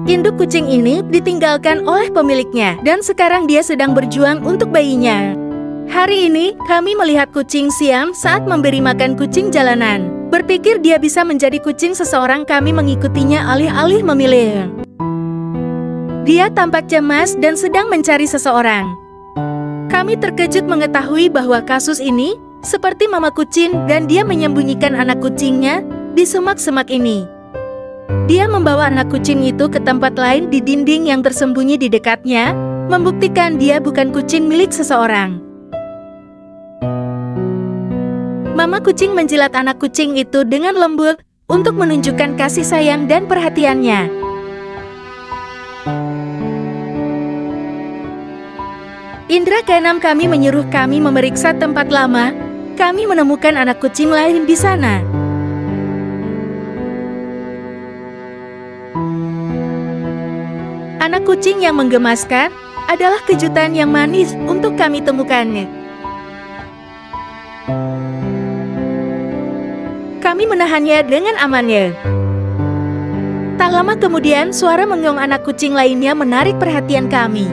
Induk kucing ini ditinggalkan oleh pemiliknya dan sekarang dia sedang berjuang untuk bayinya. Hari ini, kami melihat kucing Siam saat memberi makan kucing jalanan. Berpikir dia bisa menjadi kucing seseorang, kami mengikutinya alih-alih memilih. Dia tampak cemas dan sedang mencari seseorang. Kami terkejut mengetahui bahwa kasus ini seperti mama kucing dan dia menyembunyikan anak kucingnya di semak-semak ini. Dia membawa anak kucing itu ke tempat lain di dinding yang tersembunyi di dekatnya, membuktikan dia bukan kucing milik seseorang. Mama kucing menjilat anak kucing itu dengan lembut untuk menunjukkan kasih sayang dan perhatiannya. Indra keenam kami menyuruh kami memeriksa tempat lama. Kami menemukan anak kucing lain di sana. Anak kucing yang menggemaskan adalah kejutan yang manis untuk kami temukannya. Kami menahannya dengan amannya. Tak lama kemudian, suara mengeong anak kucing lainnya menarik perhatian kami.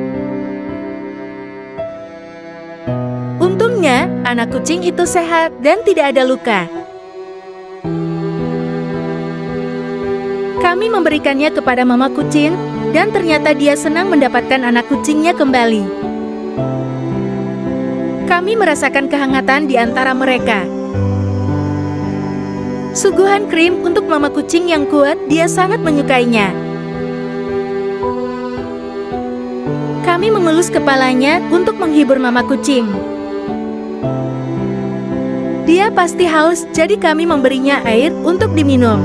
Untungnya, anak kucing itu sehat dan tidak ada luka. Kami memberikannya kepada mama kucing, dan ternyata dia senang mendapatkan anak kucingnya kembali. Kami merasakan kehangatan di antara mereka. Suguhan krim untuk mama kucing yang kuat, dia sangat menyukainya. Kami mengelus kepalanya untuk menghibur mama kucing. Dia pasti haus, jadi kami memberinya air untuk diminum.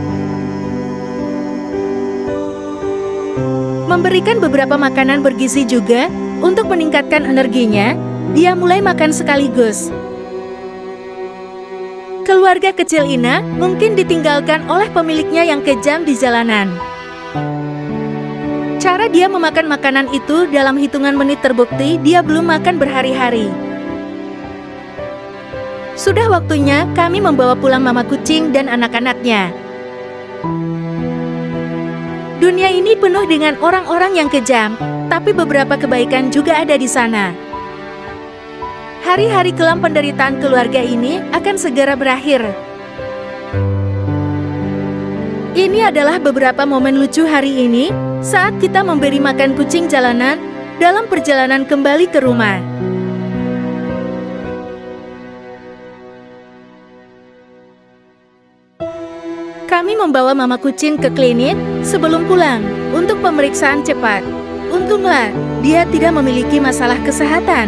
Memberikan beberapa makanan bergizi juga untuk meningkatkan energinya. Dia mulai makan sekaligus. Keluarga kecil Ina mungkin ditinggalkan oleh pemiliknya yang kejam di jalanan. Cara dia memakan makanan itu dalam hitungan menit terbukti dia belum makan berhari-hari. Sudah waktunya kami membawa pulang mama kucing dan anak-anaknya. Dunia ini penuh dengan orang-orang yang kejam, tapi beberapa kebaikan juga ada di sana. Hari-hari kelam penderitaan keluarga ini akan segera berakhir. Ini adalah beberapa momen lucu hari ini saat kita memberi makan kucing jalanan dalam perjalanan kembali ke rumah. Kami membawa mama kucing ke klinik sebelum pulang untuk pemeriksaan cepat. Untunglah, dia tidak memiliki masalah kesehatan.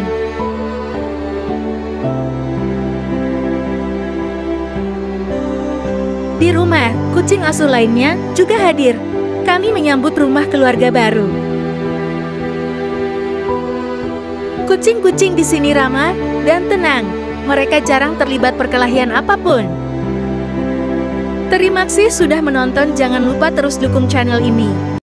Di rumah, kucing asuh lainnya juga hadir. Kami menyambut rumah keluarga baru. Kucing-kucing di sini ramah dan tenang. Mereka jarang terlibat perkelahian apapun. Terima kasih sudah menonton. Jangan lupa terus dukung channel ini.